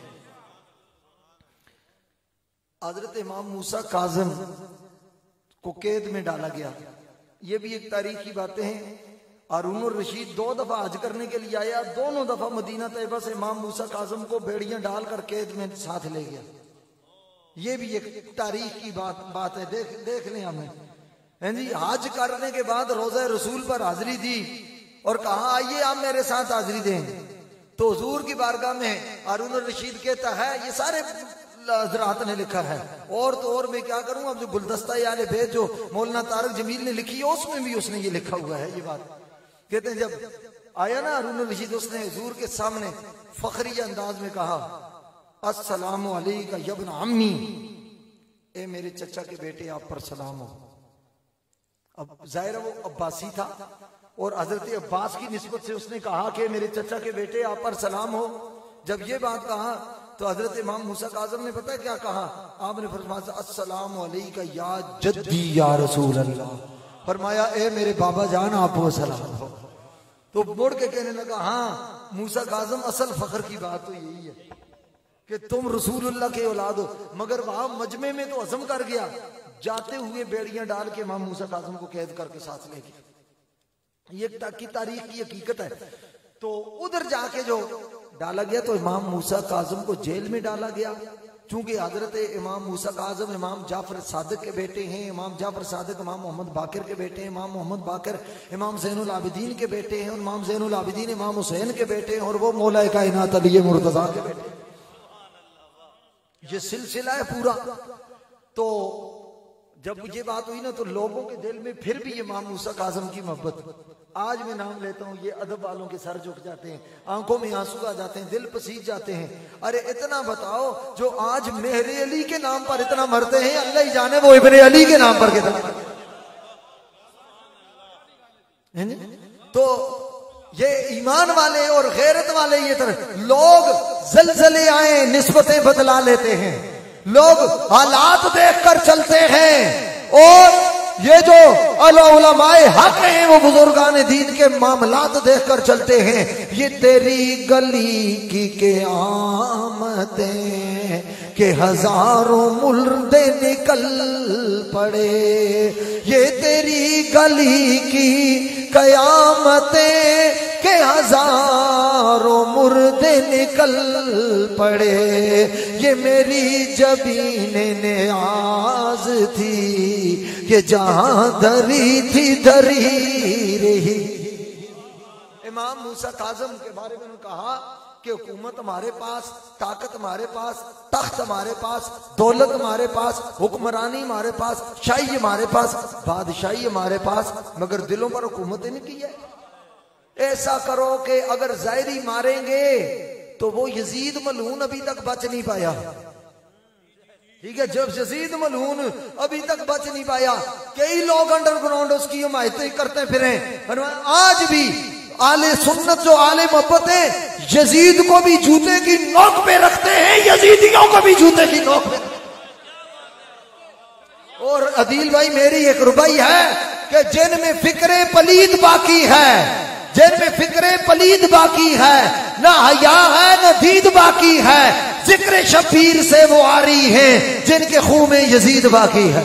हजरत इमाम मूसा काज़िम को कैद में डाला गया, ये भी एक तारीख की बातें हैं। हारून रशीद 2 दफा हज करने के लिए आया, दोनों दफा मदीना तैयबा से इमाम मूसा काज़िम को बेड़ियां डालकर कैद में साथ ले गया। ये भी एक तारीख की बात है, देख लें हमें। जी, हज करने के बाद रोज़ा रसूल पर हाजिरी दी और कहा आइए आप मेरे साथ हाजिरी दें, तो हुजूर की बारगाह में हारून रशीद कहता है, ये सारे हजरात ने लिखा है और तो और मैं क्या करूं, अब जो गुलदस्ता यानी भेद जो मौलाना तारक जमील ने लिखी है उसमें भी उसने ये लिखा हुआ है। ये बात कहते हैं जब आया ना हारून रशीद, उसने हुजूर के सामने फखरी अंदाज में कहा, अस्सलामु अलैका यब्न अम्मी, ए मेरे चचा के बेटे आप पर सलाम हो। अब जाहिर है वो अब्बासी था और हजरत अब्बास की निस्बत से उसने कहा कि मेरे चचा के बेटे आप पर सलाम हो। जब ये बात कहा तो हजरत इमाम मूसा काज़िम ने पता है क्या कहा, आपने फरमाया अस्सलामु अलैका या जद्दी या रसूल अल्लाह, फरमाया ए मेरे बाबा जान आप वो सलाम हो। तो मुड़ के कहने लगा, हाँ मूसा काज़िम असल फख्र की बात तो यही है कि तुम रसूलुल्लाह के औलाद हो, मगर वहां मजमे में तो अज़म कर गया, जाते हुए बेड़ियां डाल के इमाम मूसा काज़िम को कैद करके साथ ले गया। ये की तारीख की हकीकत है। तो उधर जाके जो डाला गया तो इमाम मूसा काज़िम को जेल में डाला गया, चूंकि हजरत इमाम मूसा काज़िम इमाम जाफर सादिक के बेटे हैं, इमाम जाफर सादिक इमाम मोहम्मद बाकिर के बेटे हैं, इमाम मोहम्मद बाकिर इमाम ज़ैनुल आबिदीन के बेटे हैं, और इमाम ज़ैनुल आबिदीन इमाम हुसैन के बेटे हैं, और वो मौला कायनात अली मुर्तज़ा के बेटे। ये सिलसिला है पूरा। तो जब ये बात हुई ना तो लोगों के दिल में फिर भी इमाम मूसा काज़िम की मोहब्बत, आज मैं नाम लेता हूँ, ये अदब वालों के सर झुक जाते हैं, आंखों में आंसू आ जाते हैं, दिल पसीज जाते हैं। अरे इतना बताओ, जो आज मेहरे अली के नाम पर इतना मरते हैं, अल्लाह ही जाने वो इब्ने अली के नाम पर कितना। तो ये ईमान वाले और गैरत वाले ये तरह लोग जलजले आए निस्बतें बदला लेते हैं, लोग हालात देखकर चलते हैं, और ये जो उलमाए हक हैं वो बुजुर्गान दीन के मामलात देखकर चलते हैं। ये तेरी गली की क़यामतें कि हजारों मुर्दे निकल पड़े। ये तेरी गली की कयामतें के हजारों मुर्दे निकल पड़े। ये मेरी जबीने नियाज थी कि जहां धरी थी धरी रही। इमाम मूसा काज़म के बारे में कहा कि हुकूमत हमारे पास, ताकत हमारे पास, तख्त हमारे पास, दौलत हमारे पास, हुक्मरानी हमारे पास, शाही हमारे पास, बादशाही हमारे पास, मगर दिलों पर हुकूमत नहीं की है। ऐसा करो कि अगर ज़ाहिरी मारेंगे तो वो यजीद मलून अभी तक बच नहीं पाया। ठीक है, जब यजीद मलून अभी तक बच नहीं पाया, कई लोग अंडरग्राउंड उसकी हिमायत करते फिरे। आज भी आले सुन्नत जो आले मोहब्बत है, यजीद को भी जूते की नोक पे रखते हैं, यजीदियों को भी जूते की नोक पे। और अदील भाई मेरी एक रुबाई है कि जिनमें फिक्रे पलीद बाकी है, जिनमें फिक्रे पलीद बाकी है, ना हया है न दीद बाकी है, जिक्र शबीर से वो आ रही है जिनके खूह में यजीद बाकी है।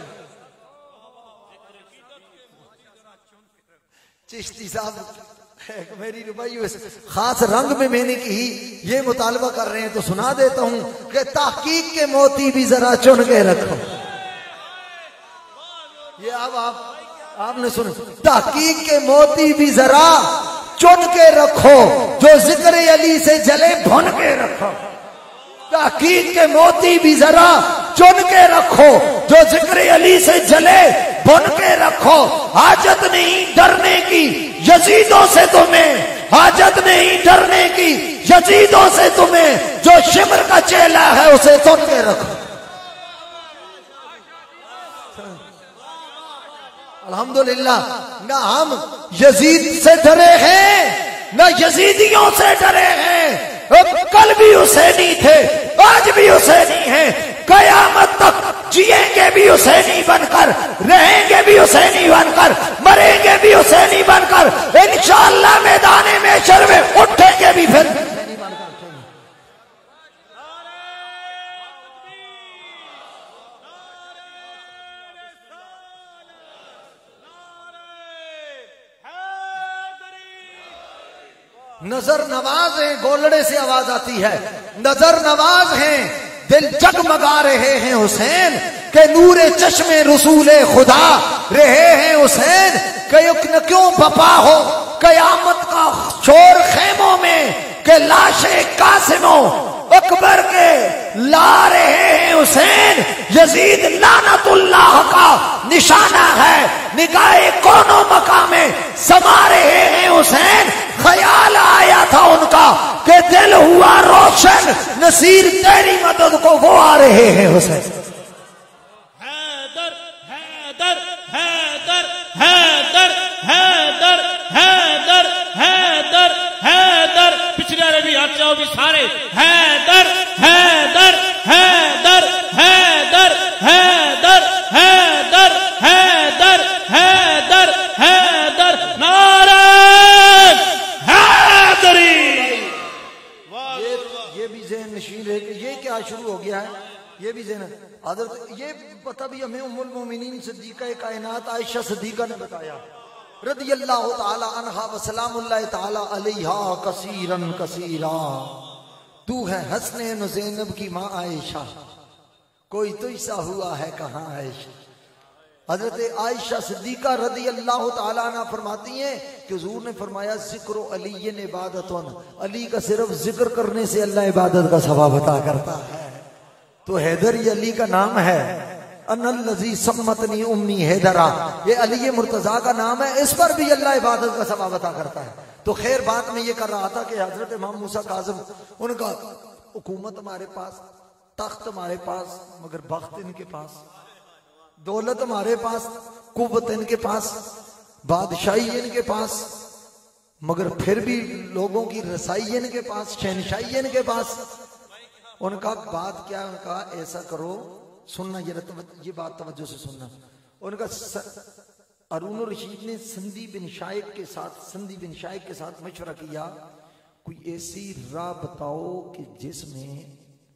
चिश्ती साहब मेरी रुबाई खास रंग में मैंने की, ये मुतालबा कर रहे हैं तो सुना देता हूं कि तहकीक के मोती भी जरा चुन के रखो। ये अब आपने सुना, तहकीक के मोती भी जरा चुन के रखो, जो जिक्र अली से जले भुन के रखो। तहकीक के मोती भी जरा चुन के रखो, जो जिक्र अली से जले भुन के रखो। हाजत नहीं डरने की यजीदों से तुम्हें, हाजत नहीं डरने की यजीदों से तुम्हें, जो शिमर का चेला है उसे चुन के रखो। अल्हम्दुलिल्लाह, ना हम यजीद से डरे हैं ना यजीदियों से डरे हैं। कल भी हुसैनी थे, आज भी हुसैनी हैं, कयामत तक जिएंगे भी हुसैनी बनकर, रहेंगे भी हुसैनी बनकर, मरेंगे भी हुसैनी बनकर, इंशाअल्लाह मैदाने में शर्वे उठेंगे भी फिर। नजर नवाज हैं, गोलड़े से आवाज आती है, नजर नवाज हैं, दिल जगमगा रहे हैं हुसैन के नूरे चश्मे रसूले खुदा रहे हैं हुसैन। क्यों बपा हो कयामत का शोर खेमों में, के लाशे कासिमों अकबर के ला रहे हैं हुसैन। यजीद लानतुल्लाह का निशाना है, निगाहे कोनो मकामे समा रहे हैं हुसैन। ख्याल आया था उनका कि दिल हुआ रोशन, नसीर तेरी मदद को वो आ रहे हैं हुसैन। हैदर हैदर हैदर हैदर हैदर हैदर हैदर हैदर, पिछले वाले भी हाथ जाओ भी सारे, हैदर हैदर हैदर हैदर हैदर हैदर हैदर हैदर हैदर, नारे हैदरी। ये भी ज़हन नशीन है कि ये क्या शुरू हो गया है, ये भी ज़हन हज़रत, ये पता भी हमें उम्मुल मोमिनीन सिद्दीक़ा कायनात आयशा सिद्दीक़ा ने बताया रज़ियल्लाहु ताला अन्हा व सलामुल्लाहि ताला अलैहा कसीरन कसीरा। तू है हसनैन ज़ैनब की माँ आयशा, कोई तो ऐसा हुआ है कहाँ आयशा। हजरत आयशा सिद्दीका रज़ियल्लाहु ताला अन्हा फरमाती हैं कि हुजूर ने फरमाया जिक्र अली इबादतुन, अली का सिर्फ जिक्र करने से अल्लाह इबादत का सवाब अता करता है। तो हैदर ये अली का नाम है, अनल्लज़ी सम्मतनी उम्मी हैदरा, ये अली मुर्तजा का नाम है, इस पर भी अल्लाह इबादत का सवाब अता करता है। तो खैर बात में ये कर रहा था कि हजरत इमाम मूसा काज़िम, उनका हुकूमत हमारे पास, तख्त हमारे पास, मगर बख्त इनके पास, दौलत हमारे पास, कुव्वत इनके पास, बादशाही इनके पास, मगर फिर भी लोगों की रसाई इनके पास, शहनशाही इनके पास। उनका बात क्या, उनका ऐसा करो, सुनना ये बात तवज्जो से सुनना। उनका हारून रशीद ने संदी बिन शाइक के साथ मशवरा किया, कोई ऐसी राह बताओ कि जिसमें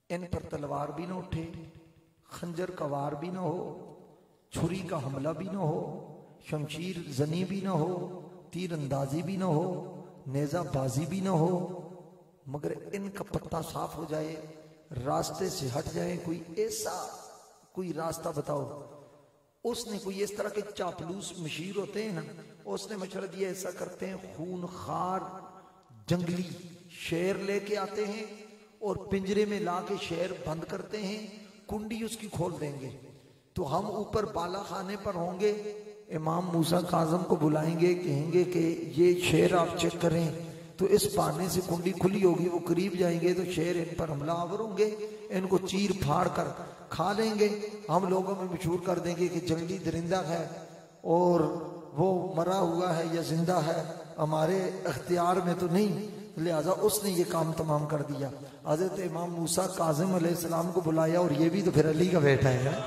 इन पर तलवार भी ना उठे, खंजर का वार भी ना हो, छुरी का हमला भी ना हो, शमशीर जनी भी ना हो, तीर अंदाजी भी ना हो, नेजाबाजी भी ना हो, मगर इनका पत्ता साफ हो जाए, रास्ते से हट जाए। कोई ऐसा कोई रास्ता बताओ। उसने कोई इस तरह के चापलूस मशीर होते हैं ना, उसने मशवरा दिया ऐसा करते हैं, खूनखार जंगली शेर लेके आते हैं और पिंजरे में ला के शेर बंद करते हैं, कुंडी उसकी खोल देंगे, तो हम ऊपर बाला खाने पर होंगे, इमाम मूसा काज़म को बुलाएंगे, कहेंगे कि ये शेर आप चेक करें, तो इस बहाने से कुंडी खुली होगी, वो करीब जाएंगे तो शेर इन पर हमलावर होंगे, इनको चीर फाड़ कर खा लेंगे। हम लोगों में मशहूर कर देंगे कि जंगली दरिंदा है और वो मरा हुआ है या जिंदा है, हमारे अख्तियार में तो नहीं, लिहाजा उसने ये काम तमाम कर दिया। हजरत इमाम मूसा काज़िम अलैहिस्सलाम को बुलाया, और ये भी तो फिर अली का बेटा है,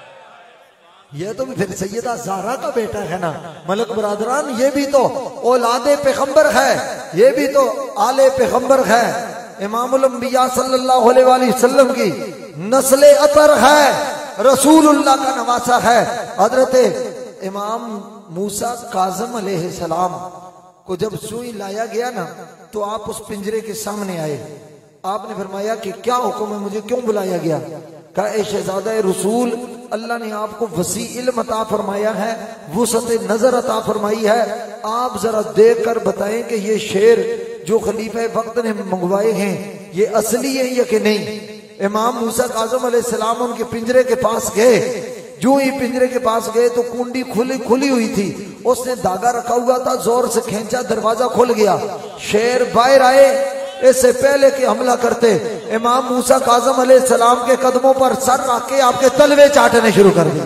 ये तो फिर सैयदा ज़हरा का बेटा है ना, मलक बरादरान, ये भी तो औलादे पैगंबर है, ये भी तो आले पैगंबर है, इमामुल अंबिया सल्लल्लाहु अलैहि वसल्लम की नस्ल अतर है, रसूलुल्लाह का नवासा है। हजरत इमाम मूसा काज़िम अलैहिस्सलाम को जब सुई लाया गया ना, तो आप उस पिंजरे के सामने आए, आपने फरमाया कि क्या हुक्म है, मुझे क्यों बुलाया गया? कहा ए शहजादा रसूल, अल्लाह ने आपको वसी इल्म अता फरमाया है, वुसअत नजर अता फरमाई है, आप जरा देख कर बताएं कि ये शेर जो खलीफा वक्त ने मंगवाए हैं ये असली है या कि नहीं। इमाम मूसा काज़िम अलैहिस्सलाम उनके पिंजरे के पास गए, जो ही पिंजरे के पास गए तो कुंडी खुली हुई थी, उसने धागा रखा हुआ था, जोर से खींचा, दरवाजा खुल गया, शेर बाहर आए। इससे पहले कि हमला करते, इमाम मूसा काज़िम अलैहिस्सलाम के कदमों पर सर रख के आपके तलवे चाटने शुरू कर दिए,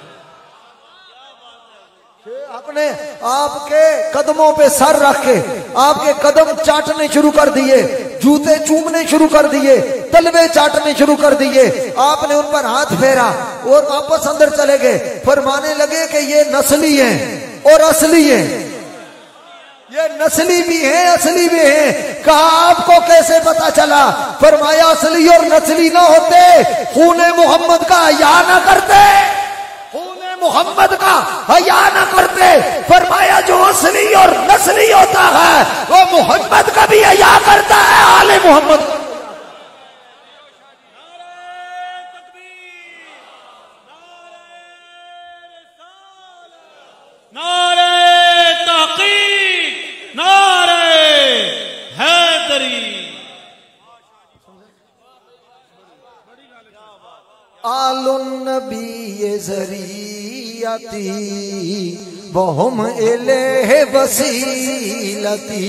अपने आपके कदमों पे सर रख के आपके कदम चाटने शुरू कर दिए, जूते चूमने शुरू कर दिए, तलवे चाटने शुरू कर दिए। आपने उन पर हाथ फेरा और वापस अंदर चले गए, फरमाने लगे कि ये नस्ली हैं और असली हैं, ये नस्ली भी है असली भी है। कहा आपको कैसे पता चला? फरमाया असली और नस्ली ना होते, खूने मोहम्मद का हया ना करते, खूने मोहम्मद का हया ना करते। फरमाया जो असली और नस्ली होता है वो मोहम्मद का भी हया करता है, आले मोहम्मद। आलुन्नबी ज़रियती वहुम इलैहि वसीलती।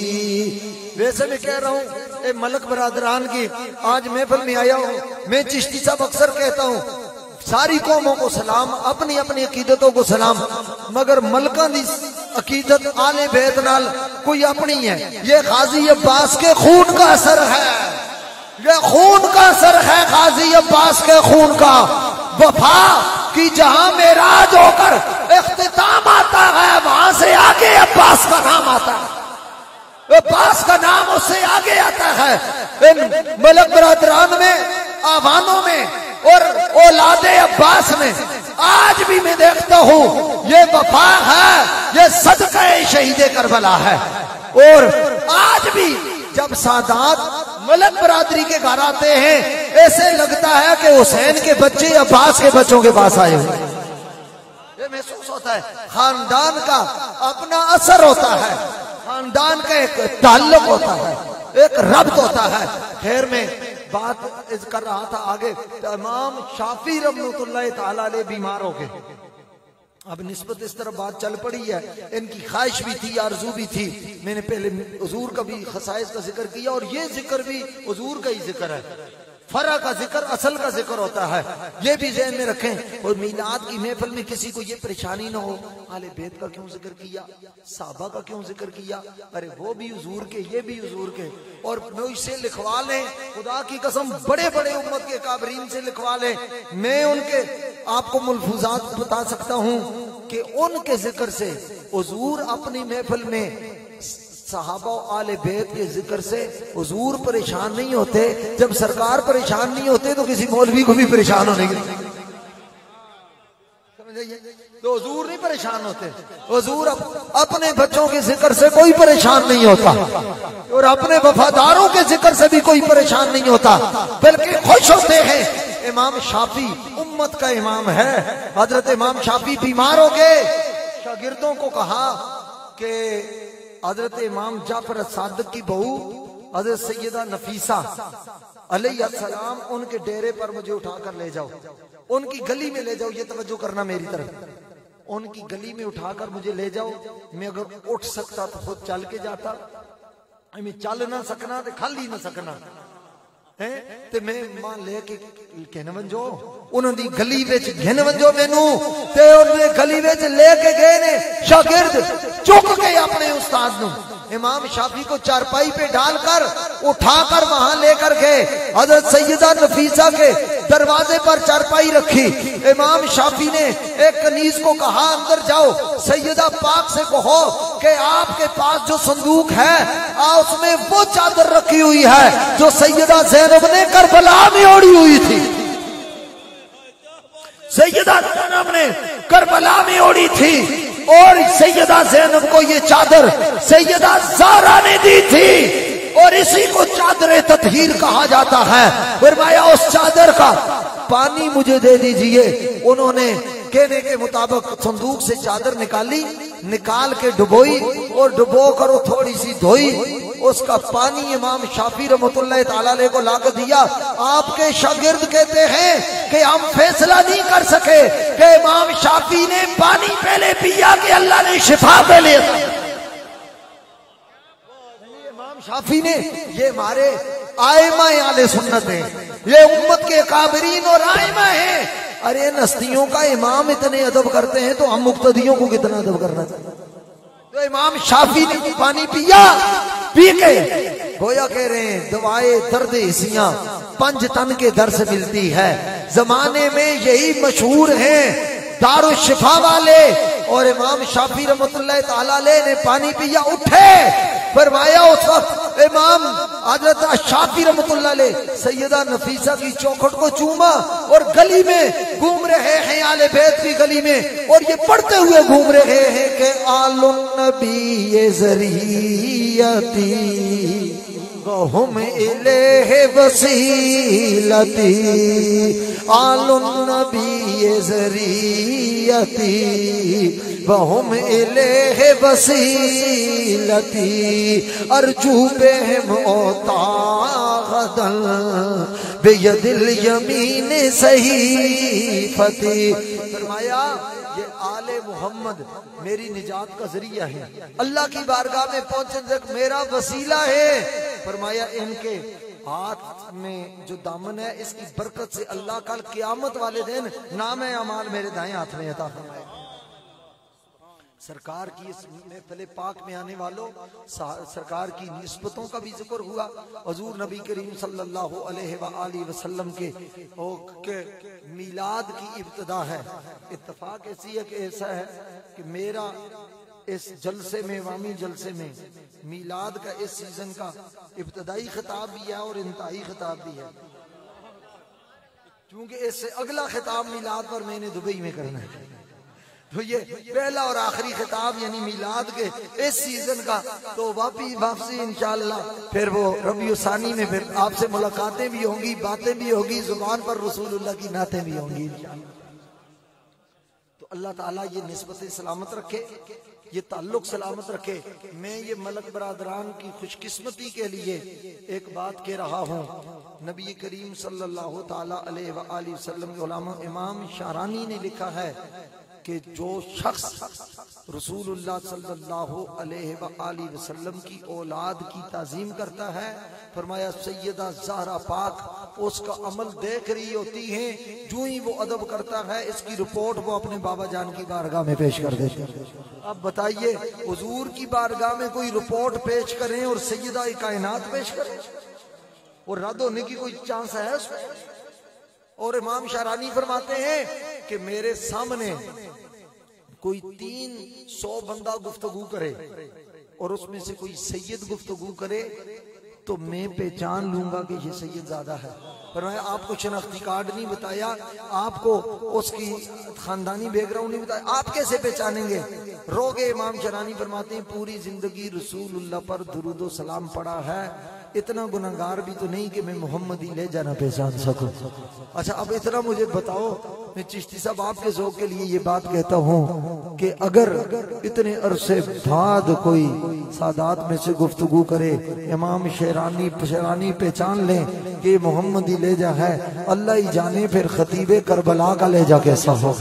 वैसे मैं कह रहा हूँ मलक बरादरान की आज महफिल में आया हूँ, मैं चिश्ती साहब अक्सर कहता हूँ सारी कौमों को सलाम, अपनी अपनी अकीदतों को सलाम, मगर मलका दी अकीदत आले बैत नाल कोई अपनी है। ये गाजी अब्बास के खून का असर है, ये खून का असर है गाजी अब्बास के खून का। वफा की जहां मेराज होकर इख्तिताम आता है, वहां से आगे अब्बास का नाम आता है, अब्बास का नाम उससे आगे आता है। इन मलक बरादरान में, आवानों में और औलादे अब्बास में आज भी मैं देखता हूं ये वफा है, ये सदका शहीदे करबला है। और आज भी जब सादात मलक बरादरी के घर आते हैं, ऐसे लगता है कि हुसैन के बच्चे अब्बास के बच्चों के पास आए हुए, ये महसूस होता है। खानदान का अपना असर होता है, खानदान का एक ताल्लुक होता है, एक रब्त होता है। खैर में बात कर रहा था आगे, इमाम शाफी रहमतुल्लाह ताला अलैह बीमार हो गए। अब निस्बत इस तरह बात चल पड़ी है, इनकी ख्वाहिश भी थी, आरज़ू भी थी। मैंने पहले हुजूर का भी खसाइस का जिक्र किया और ये जिक्र भी हुजूर का ही जिक्र है, फरा का जिक्र असल का जिक्र होता है, ये भी ज़हन में रखें। और मीलाद की महफिल में किसी को ये परेशानी ना हो, आले बैत का क्यों जिक्र किया, साहबा का क्यों जिक्र किया, अरे वो भी हुजूर के, ये भी हुजूर के, और मुझसे लिखवा लें, खुदा की कसम बड़े बड़े उम्मत के काबरीन से लिखवा लें, मैं उनके आपको मुल्फूजात बता सकता हूं कि उनके जिक्र से हुजूर अपनी महफिल में सहाबा और आले बैत के जिक्र से हुजूर परेशान नहीं होते, जब सरकार परेशान नहीं होते तो किसी मौलवी को भी परेशान होने की तो हुजूर नहीं परेशान होते। हुजूर अपने बच्चों के जिक्र से कोई परेशान नहीं होता और अपने वफादारों के जिक्र से भी कोई परेशान नहीं होता, बल्कि खुश होते हैं। इमाम शाफी उम्मत का इमाम है। हजरत इमाम शाफी बीमार हो गए, शागिर्दों को कहा कि हजरत इमाम जाफर सादिक की बहू हजरत सैयदा नफीसा अलैहिस्सलाम उनके डेरे पर मुझे उठाकर ले जाओ, उनकी गली में ले जाओ। ये तवज्जो करना मेरी तरफ, उनकी गली में उठाकर मुझे ले जाओ। मैं अगर उठ सकता तो खुद चल के जाता, मैं चल ना सकना तो खाली ना सकना है ते मैं मां लेके घिन वंजो उन्होंने गली विच घिन वंजो मैनू ते उन्होंने गली विच लेके गए ने शागिर्द चुक के अपने उस्ताद नू इमाम शाफी को चारपाई पे डालकर उठाकर वहां लेकर गए। हजरत सैयदा नफीसा के दरवाजे पर चारपाई रखी। इमाम शाफी ने एक कनीज को कहा अंदर जाओ, सैयदा पाक से कहो कि आपके पास जो संदूक है उसमें वो चादर रखी हुई है जो सैयदा ज़ैनब ने करबला में ओढ़ी हुई थी। सैयदा ज़ैनब ने करबला में ओढ़ी थी और सैयदा ज़ैनब को ये चादर सैयदा ज़ारा ने दी थी और इसी को चादर तत्हीर कहा जाता है। फरमाया उस चादर का पानी मुझे दे दीजिए। उन्होंने कहने के मुताबिक संदूक से चादर निकाली, निकाल के डुबोई और डुबो कर थोड़ी सी धोई, उसका पानी इमाम शाफी रहमतुल्लाह तआला अलैह को लाकर दिया। आपके शागिर्द कहते हैं कि हम फैसला नहीं कर सके कि इमाम शाफी ने पानी पहले पिया कि अल्लाह ने शिफा पहले। इमाम शाफी ने, ये हमारे आइमा आले सुन्नत है, ये उम्मत के काबिरीन और आइमा है। अरे हस्तियों का इमाम इतने अदब करते हैं तो हम मुक्तदियों को कितना अदब करना चाहिए। तो इमाम शाफी ने पानी पिया, पी के गोया कह रहे हैं दवाए दर्द हिस्सियां पंज तन के दर से मिलती है। जमाने में यही मशहूर हैं दारुल शिफा वाले। और इमाम शाफी रहमतुल्लाह तआला अलैह ने पानी पिया, उठे, फरमाया उस वक्त इमाम हजरत शाफी रहमतुल्लाह अलैह सैयदा नफीसा की चौखट को चूमा और गली में घूम रहे हैं, आले बैत की गली में, और ये पढ़ते हुए घूम रहे हैं कि आलुन नबी ज़रियती वहुम इलैहि वसीलती, आलुन नबी ज़रियती वहुम इलैहि वसीलती, अर्जू बिहिम औतागदन बियदिल यमीन सहीफती। फरमाया ये आले मोहम्मद मेरी निजात का जरिया है, अल्लाह की बारगाह में पहुंचने तक मेरा वसीला है। फरमाया इनके हाथ में जो दामन है इसकी बरकत से अल्लाह कल क़यामत वाले दिन नाम अमाल मेरे दाएं हाथ में अता फरमाए। सरकार की इस महफिल पाक में आने वालों, सरकार की निस्बतों का भी जिक्र हुआ। हुजूर नबी करीम सल्लल्लाहु अलैहि वसल्लम के मीलाद की इब्तिदा है। इत्तफाक ऐसी है कि ऐसा है कि मेरा इस जलसे में, वामी जलसे में, मीलाद का इस सीजन का इब्तिदाई खिताब भी है और इंतहाई खिताब भी है, क्योंकि इससे अगला खिताब मीलाद पर मैंने दुबई में करना है। तो ये पहला और आखिरी खिताब यानी मीलाद के इस सीजन का, तो वापसी इंशाअल्लाह फिर वो रबीउल सानी में फिर आपसे मुलाकातें भी होंगी, बातें भी होगी, जुबान पर रसूलुल्लाह की नातें भी होंगी इंशाअल्लाह। तो अल्लाह ताला ये निस्बतें सलामत रखे, ये ताल्लुक सलामत रखे। मैं ये मलक बरादरान की खुशकिस्मती के लिए एक बात कह रहा हूँ। नबी करीम सल्लल्लाहु ताला अलैहि वसल्लम के उलमा इमाम शारानी ने लिखा है कि जो शख्स रसूलुल्लाह सल्लल्लाहु अलैहि वसल्लम की औलाद की ताज़ीम करता है, फरमाया सैयदा ज़हरा पाक उसका अमल देख रही होती है, जो ही वो अदब करता है इसकी रिपोर्ट वो अपने बाबा जान की बारगाह में पेश कर देते हैं। अब बताइए हुजूर की बारगाह में कोई रिपोर्ट पेश करें और सैयदा कायनात पेश करें और रद्द होने की कोई चांस है उसमें? और इमाम शारानी फरमाते हैं कि मेरे सामने कोई 300 बंदा गुफ्तगू करे और उसमें से कोई सैयद गुफ्तगू करे तो मैं पहचान लूंगा कि ये सैयद ज़्यादा है। पर मैं आपको शनाख्ती कार्ड नहीं बताया, आपको उसकी खानदानी बैकग्राउंड नहीं बताया, आप कैसे पहचानेंगे? रोगे इमाम शरानी फरमाते हैं पूरी जिंदगी रसूलुल्लाह पर दुरूद व सलाम पड़ा है, इतना गुनहगार भी तो नहीं कि मैं मोहम्मदी ले जाना पहचान सकूं। अच्छा अब इतना मुझे बताओ, मैं चिश्ती साहब आपके ज़ौक़ के लिए ये बात कहता हूँ कि अगर इतने अरसे बाद कोई सादात में से गुफ्तगू करे, इमाम शेरानी पहचान लें कि मोहम्मदी लेजा है, अल्लाह ही जाने फिर खतीबे करबला का लेजा कैसा हो,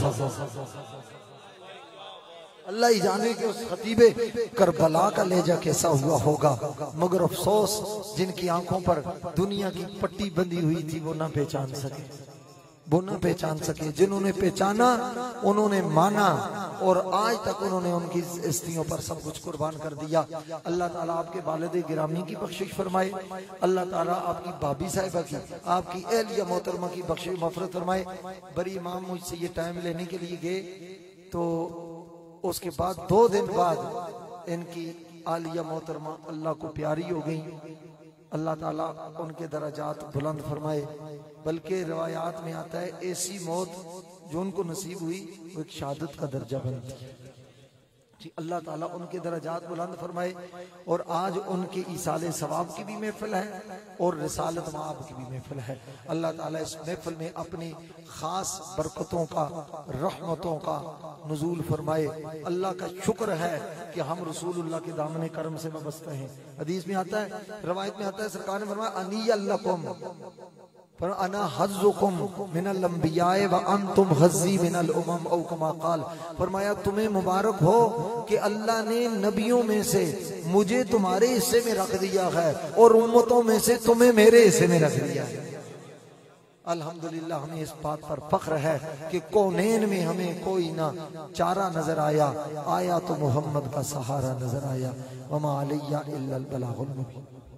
अल्लाह ही जाने कि उस खतीबे करबला का लेजा कैसा हुआ होगा। मगर अफसोस जिनकी आंखों पर दुनिया की पट्टी बंधी हुई थी वो ना पहचान सके, वो ना पहचान सके। जिन्होंने पहचाना उन्होंने माना और आज तक उन्होंने उनकी हस्तियों पर सब कुछ कुर्बान कर दिया। अल्लाह ताला आपके वालिद गिरामी की बख्शिश फरमाए, अल्लाह ताला आपकी भाभी साहिबा की, आपकी अहलिया मोहतरमा की बख्शिश मफरत फरमाए। बड़ी इमाम मुझसे ये टाइम लेने के लिए गए तो उसके बाद 2 दिन बाद इनकी आलिया मोहतरमा अल्लाह को प्यारी हो गई। अल्लाह ताला उनके दराजात बुलंद फरमाए। बल्कि रवायात में आता है ऐसी मौत जो उनको नसीब हुई वो एक शहादत का दर्जा बनती है जी। अल्लाह ताला उनके दराजात बुलंद फरमाए। और आज उनके ईसाले सवाब की भी महफिल है और रिसालत माब की भी महफिल है। अल्लाह ताला इस महफिल में अपनी खास बरकतों का, रहमतों का नुज़ूल फरमाए। अल्लाह का शुक्र है कि हम रसूलुल्लाह के दामन करम से वाबस्ता हैं। हदीस में आता है, रवायत में आता है, सरकार ने फरमाया अनियल्लकुम पर अना हज़्ज़ुकुम मिनल अंबियाए व अंतुम हज़्ज़ी मिनल उमम औ कमा क़ाल। फरमाया तुम्हें मुबारक हो कि अल्लाह ने नबियों में से मुझे तुम्हारे हिस्से में रख दिया है और उम्मतों में से तुम्हें मेरे हिस्से में रख दिया है। अल्हम्दुलिल्लाह हमें इस बात पर फख्र है कि कौनैन में हमें कोई ना चारा नजर आया तो मोहम्मद का सहारा नजर आया। वमा अलैया इल्लल बलागुल मुबीन।